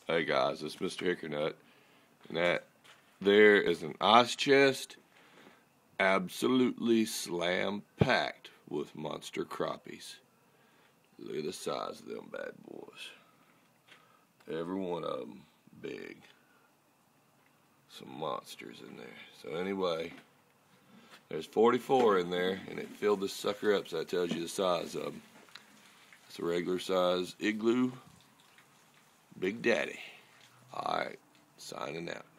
Hey guys, it's Mr. Hickernut, and that there is an ice chest absolutely slam-packed with monster crappies. Look at the size of them bad boys. Every one of them big. Some monsters in there. So anyway, there's 44 in there, and it filled this sucker up, so that tells you the size of them. It's a regular size igloo Big Daddy. Alright, signing out.